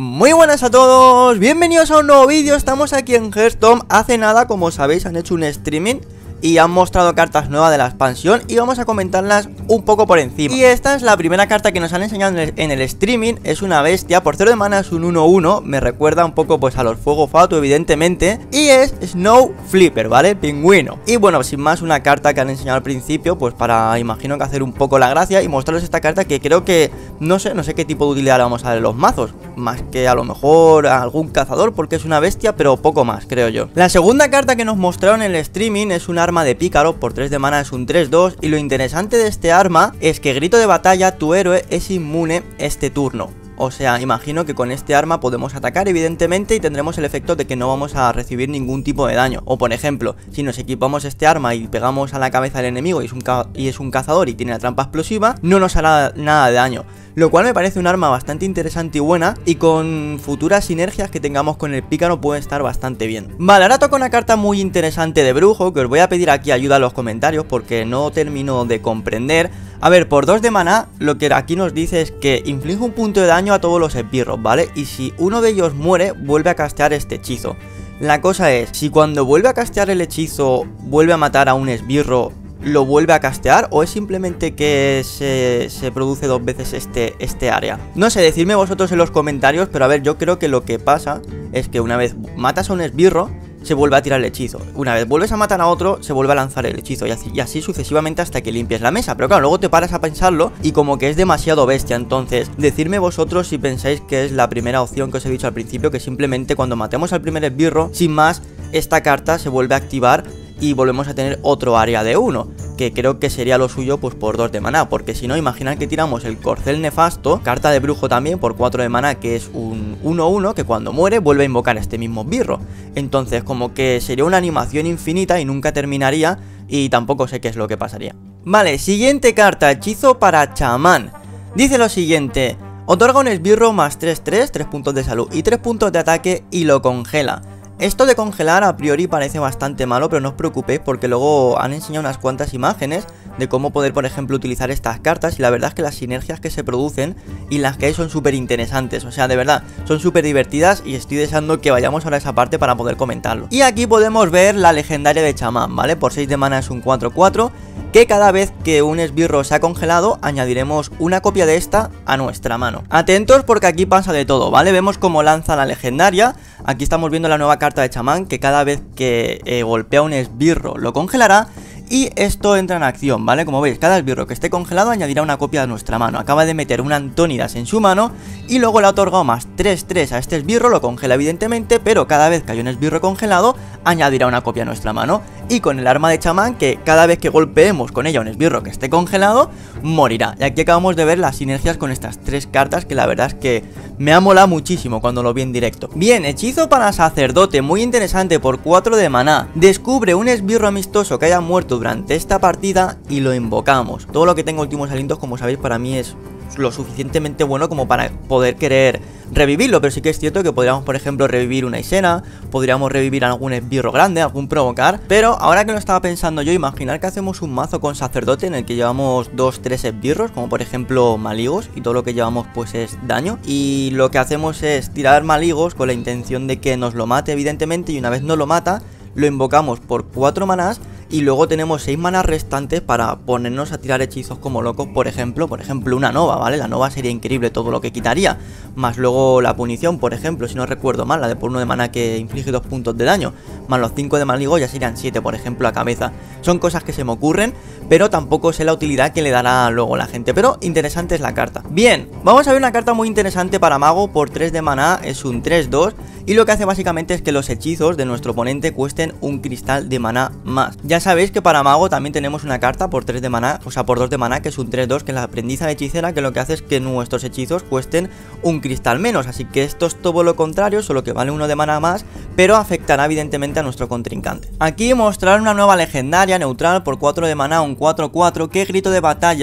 Muy buenas a todos, bienvenidos a un nuevo vídeo. Estamos aquí en Hearthstone. Hace nada, como sabéis, han hecho un streaming y han mostrado cartas nuevas de la expansión y vamos a comentarlas un poco por encima. Y esta es la primera carta que nos han enseñado en el streaming. Es una bestia, por 0 de mana es un 1-1. Me recuerda un poco pues a los Fuego Fatu, evidentemente. Y es Snow Flipper, ¿vale? Pingüino. Y bueno, sin más, una carta que han enseñado al principio, pues para, imagino que hacer un poco la gracia y mostraros esta carta que creo que, no sé qué tipo de utilidad le vamos a dar en los mazos. Más que a lo mejor a algún cazador, porque es una bestia, pero poco más, creo yo. La segunda carta que nos mostraron en el streaming es un arma de pícaro, por 3 de mana es un 3-2. Y lo interesante de este arma es que grito de batalla, tu héroe es inmune este turno. O sea, imagino que con este arma podemos atacar, evidentemente, y tendremos el efecto de que no vamos a recibir ningún tipo de daño. O por ejemplo, si nos equipamos este arma y pegamos a la cabeza del enemigo y es un cazador y tiene la trampa explosiva, no nos hará nada de daño. Lo cual me parece un arma bastante interesante y buena, y con futuras sinergias que tengamos con el pícaro puede estar bastante bien. Vale, ahora toca una carta muy interesante de brujo, que os voy a pedir aquí ayuda en los comentarios porque no termino de comprender. A ver, por 2 de maná, lo que aquí nos dice es que inflige un punto de daño a todos los esbirros, ¿vale? Y si uno de ellos muere, vuelve a castear este hechizo. La cosa es, si cuando vuelve a castear el hechizo, vuelve a matar a un esbirro, ¿lo vuelve a castear o es simplemente que se produce 2 veces este área? No sé, decidme vosotros en los comentarios, pero a ver, yo creo que lo que pasa es que una vez matas a un esbirro, se vuelve a tirar el hechizo. Una vez vuelves a matar a otro, se vuelve a lanzar el hechizo y así sucesivamente hasta que limpies la mesa. Pero claro, luego te paras a pensarlo y como que es demasiado bestia. Entonces, decidme vosotros si pensáis que es la primera opción que os he dicho al principio, que simplemente cuando matemos al primer esbirro, sin más, esta carta se vuelve a activar y volvemos a tener otro área de 1, que creo que sería lo suyo pues por 2 de maná, porque si no, imaginad que tiramos el corcel nefasto, carta de brujo también por 4 de maná, que es un 1-1, que cuando muere vuelve a invocar este mismo esbirro. Entonces como que sería una animación infinita y nunca terminaría, y tampoco sé qué es lo que pasaría. Vale, siguiente carta, hechizo para chamán. Dice lo siguiente: otorga un esbirro más 3-3, 3 puntos de salud y 3 puntos de ataque y lo congela. Esto de congelar a priori parece bastante malo, pero no os preocupéis porque luego han enseñado unas cuantas imágenes de cómo poder, por ejemplo, utilizar estas cartas, y la verdad es que las sinergias que se producen y las que hay son súper interesantes. O sea, de verdad, son súper divertidas y estoy deseando que vayamos ahora a esa parte para poder comentarlo. Y aquí podemos ver la legendaria de chamán, ¿vale? Por 6 de mana es un 4-4, que cada vez que un esbirro se ha congelado, añadiremos una copia de esta a nuestra mano. Atentos porque aquí pasa de todo, ¿vale? Vemos cómo lanza la legendaria. Aquí estamos viendo la nueva carta de chamán, que cada vez que golpea un esbirro lo congelará. Y esto entra en acción, ¿vale? Como veis, cada esbirro que esté congelado añadirá una copia de nuestra mano. Acaba de meter una Antónidas en su mano y luego le ha otorgado más 3-3 a este esbirro. Lo congela evidentemente, pero cada vez que hay un esbirro congelado añadirá una copia a nuestra mano. Y con el arma de chamán, que cada vez que golpeemos con ella un esbirro que esté congelado, morirá. Y aquí acabamos de ver las sinergias con estas 3 cartas, que la verdad es que me ha molado muchísimo cuando lo vi en directo. Bien, hechizo para sacerdote, muy interesante, por 4 de maná. Descubre un esbirro amistoso que haya muerto durante esta partida y lo invocamos. Todo lo que tenga últimos alientos, como sabéis, para mí es lo suficientemente bueno como para poder querer revivirlo, pero sí que es cierto que podríamos, por ejemplo, revivir una Isena, podríamos revivir algún esbirro grande, algún provocar. Pero ahora que lo estaba pensando yo, imaginar que hacemos un mazo con sacerdote en el que llevamos 2-3 esbirros, como por ejemplo maligos, y todo lo que llevamos pues es daño, y lo que hacemos es tirar maligos con la intención de que nos lo mate evidentemente, y una vez nos lo mata, lo invocamos por 4 manás. Y luego tenemos 6 manas restantes para ponernos a tirar hechizos como locos, por ejemplo una nova, ¿vale? La nova sería increíble todo lo que quitaría. Más luego la punición, por ejemplo, si no recuerdo mal, la de por 1 de mana que inflige 2 puntos de daño. Más los 5 de maligo ya serían 7, por ejemplo, a cabeza. Son cosas que se me ocurren, pero tampoco sé la utilidad que le dará luego la gente. Pero interesante es la carta. Bien, vamos a ver una carta muy interesante para mago. Por 3 de maná es un 3-2. Y lo que hace básicamente es que los hechizos de nuestro oponente cuesten un cristal de maná más. Ya sabéis que para mago también tenemos una carta por 3 de maná, o sea por 2 de maná, que es un 3-2, que es la aprendiza de hechicera, que lo que hace es que nuestros hechizos cuesten un cristal menos. Así que esto es todo lo contrario, solo que vale 1 de maná más, pero afectará evidentemente a nuestro contrincante. Aquí mostrar una nueva legendaria neutral por 4 de maná, un 4-4, que grito de batalla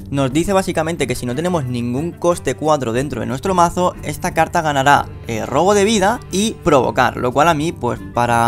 nos dice básicamente que si no tenemos ningún coste 4 dentro de nuestro mazo, esta carta ganará robo de vida y provocar, lo cual a mí pues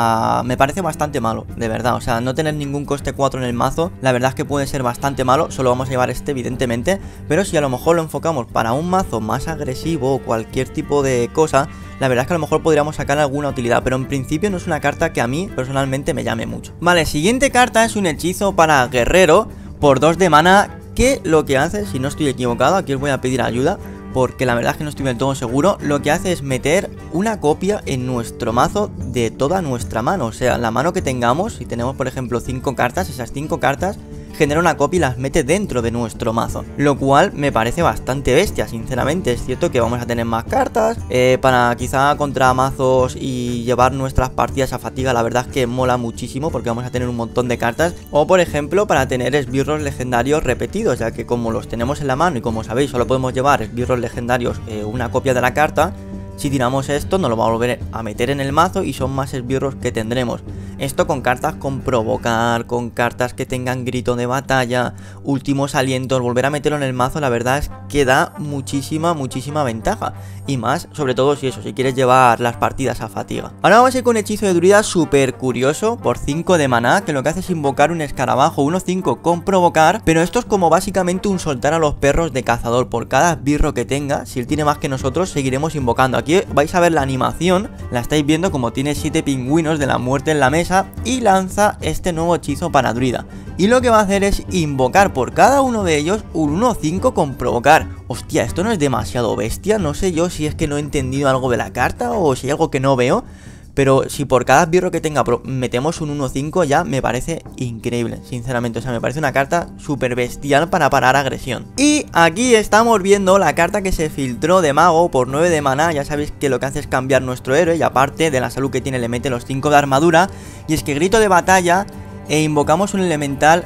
me parece bastante malo, de verdad. O sea, no tener ningún coste 4 en el mazo, la verdad es que puede ser bastante malo. Solo vamos a llevar este evidentemente, pero si a lo mejor lo enfocamos para un mazo más agresivo o cualquier tipo de cosa, la verdad es que a lo mejor podríamos sacar alguna utilidad, pero en principio no es una carta que a mí personalmente me llame mucho. Vale, siguiente carta es un hechizo para guerrero por 2 de mana, que lo que hace, si no estoy equivocado, aquí os voy a pedir ayuda porque la verdad es que no estoy del todo seguro, lo que hace es meter una copia en nuestro mazo de toda nuestra mano. O sea, la mano que tengamos, si tenemos por ejemplo 5 cartas, esas 5 cartas genera una copia y las mete dentro de nuestro mazo, lo cual me parece bastante bestia, sinceramente. Es cierto que vamos a tener más cartas para quizá contra mazos y llevar nuestras partidas a fatiga. La verdad es que mola muchísimo porque vamos a tener un montón de cartas, o por ejemplo para tener esbirros legendarios repetidos, ya que como los tenemos en la mano y como sabéis solo podemos llevar esbirros legendarios una copia de la carta, si tiramos esto nos lo va a volver a meter en el mazo y son más esbirros que tendremos. Esto con cartas con provocar, con cartas que tengan grito de batalla, últimos alientos, volver a meterlo en el mazo, la verdad es que da muchísima ventaja. Y más, sobre todo si quieres llevar las partidas a fatiga. Ahora vamos a ir con un hechizo de druida súper curioso por 5 de maná, que lo que hace es invocar un escarabajo 1/5 con provocar, pero esto es como básicamente un soltar a los perros de cazador. Por cada esbirro que tenga, si él tiene más que nosotros, seguiremos invocando. Aquí vais a ver la animación, la estáis viendo como tiene 7 pingüinos de la muerte en la mesa y lanza este nuevo hechizo para druida. Y lo que va a hacer es invocar por cada uno de ellos un 1/5 con provocar. Hostia, esto no es demasiado bestia. No sé yo si es que no he entendido algo de la carta o si hay algo que no veo, pero si por cada esbirro que tenga metemos un 1/5 ya me parece increíble, sinceramente. O sea, me parece una carta súper bestial para parar agresión. Y aquí estamos viendo la carta que se filtró de mago por 9 de maná. Ya sabéis que lo que hace es cambiar nuestro héroe y aparte de la salud que tiene le mete los 5 de armadura. Y es que grito de batalla e invocamos un elemental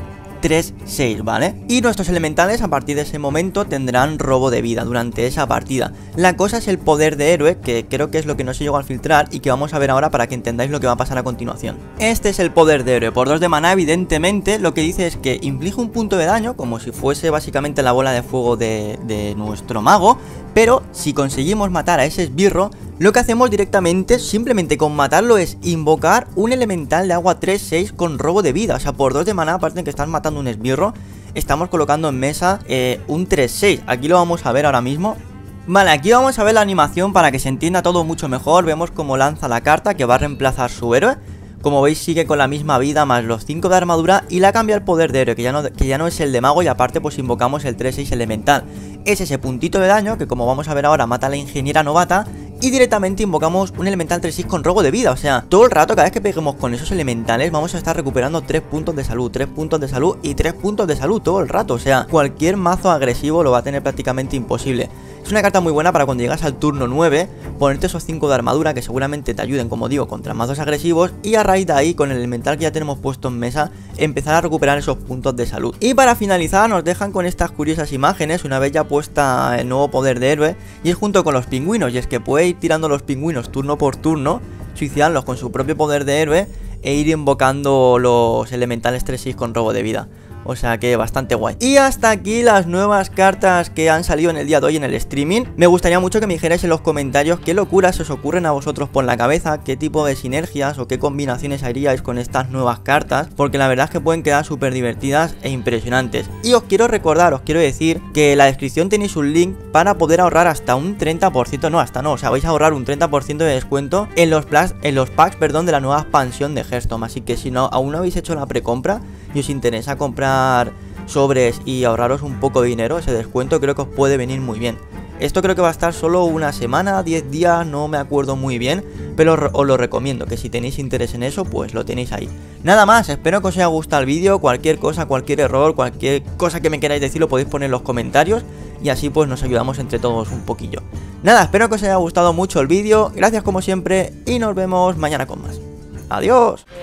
3/6, ¿vale? Y nuestros elementales a partir de ese momento tendrán robo de vida durante esa partida. La cosa es el poder de héroe, que creo que es lo que no se llegó a filtrar y que vamos a ver ahora para que entendáis lo que va a pasar a continuación. Este es el poder de héroe por 2 de maná. Evidentemente lo que dice es que inflige un punto de daño, como si fuese básicamente la bola de fuego de nuestro mago, pero si conseguimos matar a ese esbirro, lo que hacemos directamente, simplemente con matarlo, es invocar un elemental de agua 3/6 con robo de vida. O sea, por 2 de maná, aparte de que estás matando un esbirro, estamos colocando en mesa un 3/6. Aquí lo vamos a ver ahora mismo. Vale, aquí vamos a ver la animación para que se entienda todo mucho mejor. Vemos cómo lanza la carta que va a reemplazar su héroe. Como veis sigue con la misma vida más los 5 de armadura y la cambia el poder de héroe, que ya no es el de mago, y aparte pues invocamos el 3/6 elemental. Es ese puntito de daño que, como vamos a ver ahora, mata a la ingeniera novata. Y directamente invocamos un elemental 3/6 con robo de vida. O sea, todo el rato, cada vez que peguemos con esos elementales, vamos a estar recuperando 3 puntos de salud, 3 puntos de salud y 3 puntos de salud todo el rato. O sea, cualquier mazo agresivo lo va a tener prácticamente imposible. Es una carta muy buena para cuando llegas al turno 9, ponerte esos 5 de armadura que seguramente te ayuden, como digo, contra mazos agresivos. Y a raíz de ahí, con el elemental que ya tenemos puesto en mesa, empezar a recuperar esos puntos de salud. Y para finalizar nos dejan con estas curiosas imágenes, una vez ya puesta el nuevo poder de héroe, y es junto con los pingüinos. Y es que puede ir tirando los pingüinos turno por turno, suicidarlos con su propio poder de héroe e ir invocando los elementales 3/6 con robo de vida. O sea que bastante guay. Y hasta aquí las nuevas cartas que han salido en el día de hoy en el streaming. Me gustaría mucho que me dijerais en los comentarios qué locuras os ocurren a vosotros por la cabeza, qué tipo de sinergias o qué combinaciones haríais con estas nuevas cartas, porque la verdad es que pueden quedar súper divertidas e impresionantes. Y os quiero recordar, os quiero decir que en la descripción tenéis un link para poder ahorrar hasta un 30%, o sea, vais a ahorrar un 30% de descuento en los packs, de la nueva expansión de Hearthstone. Así que si no, aún no habéis hecho la precompra y os interesa comprar sobres y ahorraros un poco de dinero, ese descuento creo que os puede venir muy bien. Esto creo que va a estar solo una semana, 10 días, no me acuerdo muy bien, pero os lo recomiendo, que si tenéis interés en eso, pues lo tenéis ahí. Nada más, espero que os haya gustado el vídeo. Cualquier cosa, cualquier error, cualquier cosa que me queráis decir lo podéis poner en los comentarios y así pues nos ayudamos entre todos un poquillo. Nada, espero que os haya gustado mucho el vídeo, gracias como siempre y nos vemos mañana con más. Adiós.